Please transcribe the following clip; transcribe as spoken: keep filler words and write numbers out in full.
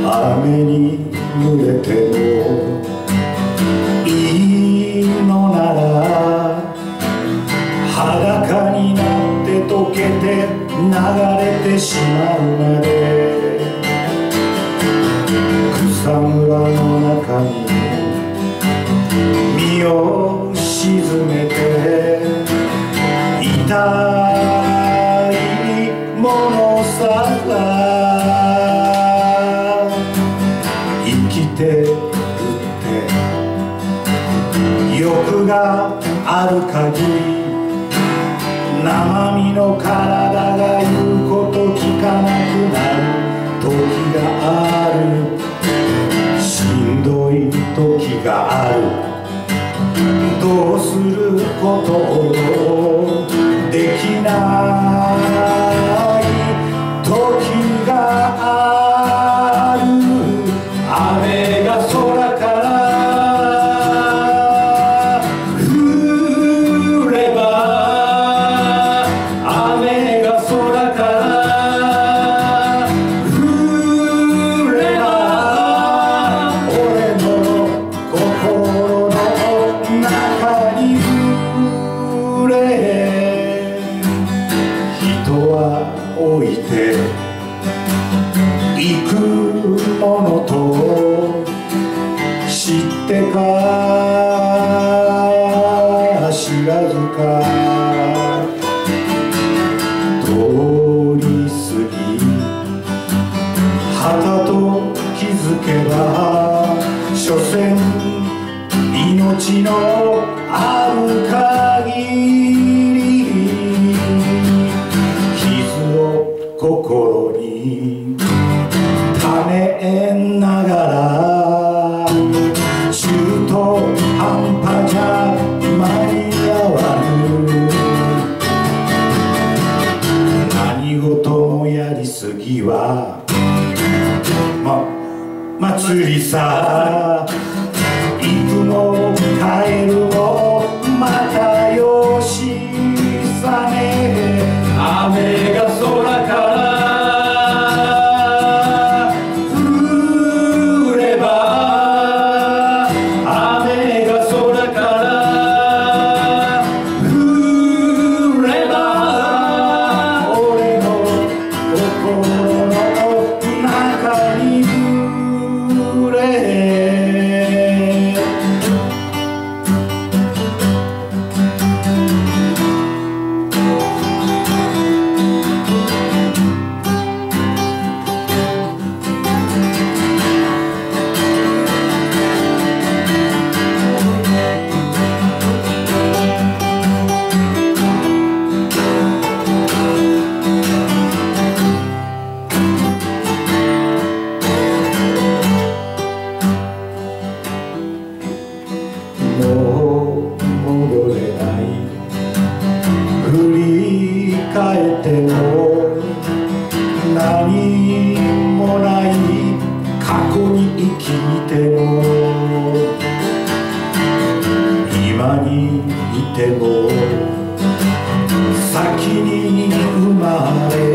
雨に濡れてもいいのなら裸になって溶けて流れてしまうまで草むらの中に身を沈めて痛いものさ生きてるって欲がある限り生身の体が言うこと聞かなくなる時があるしんどい時があるどうすることをできない時がある雨が空から降れば雨が空から降れば俺の心の中に降れ人は置いていくものと知ってか知らずか通り過ぎ旗と気づけば所詮命のある限り傷を心にためながら中途半端じゃ間に合わぬ何事もやりすぎはま祭りさ行くも帰るもまたよしさね雨が空から降れば雨が空から降れば俺の心の中に降れもう戻れない振り返っても何もない過去に生きても今にいても先に生まれ